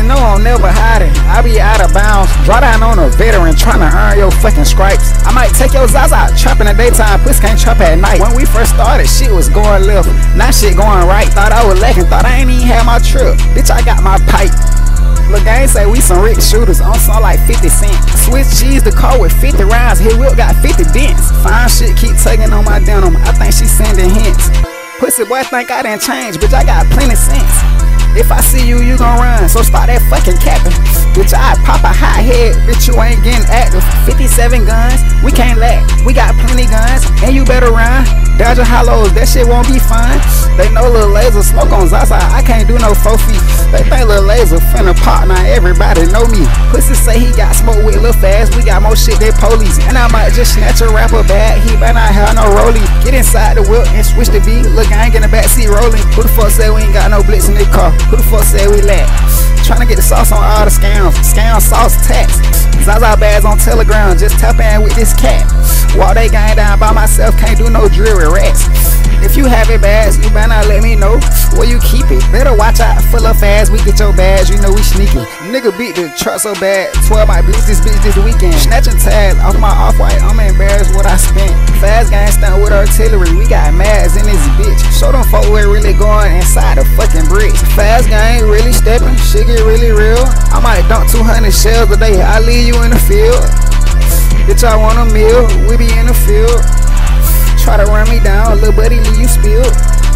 know I'm never hiding. I be out of bounds. Draw down on a veteran tryna earn your fucking stripes. I might take your Zaza out trap in the daytime. Pussy can't trap at night. When we first started, shit was going left. Now shit going right. Thought I was lacking. Thought I ain't even had my trip. Bitch, I got my pipe. Lil' gang say we some rich shooters on song like 50 Cent. Switch cheese the car with 50 rounds. Here Will got 50 dents. Fine shit keep tugging on my denim. I think she sending hints. Pussy boy think I done changed. Bitch, I got plenty sense. If I see you, you gon' run, so start that fucking capping. Bitch, I pop a hot head, bitch, you ain't getting active. 57 guns, we can't lack, we got plenty guns, and you better run. Dodger hollows, that shit won't be fun. They know Lil Laser smoke on Zaza, I can't do no 4 feet. They think Lil Laser finna pop, now everybody know me. Pussy say he got smoke with Lil Fast, we got more shit than police. And I might just snatch a rapper bag, he better not have no rollie. Get inside the whip and switch the beat, look, I ain't in the backseat rolling. Who the fuck say we ain't got no blitz in this car? Who the fuck say we lack? Tryna get the sauce on all the scams. Scam, sauce, tax. Zaza bags on Telegram. Just tap in with this cat. Walk they gang down by myself. Can't do no drill with rats. If you have it bags, you better not let me know where you keep it. Better watch out, full of fast. We get your bags, you know we sneaky. Nigga beat the truck so bad. 12 might blitz this bitch this weekend. Snatching tags off my off-white. I'm embarrassed what I spent. Fast gang stunt with artillery. We got mads in this bitch. Show them folk where really going inside the fucking bricks. Fast gang really stepping. Shit get really real. I might dump 200 shells a day. I leave you in the field. Bitch, I want a meal. We be in the field. Try to run me down, little buddy, leave you spilled.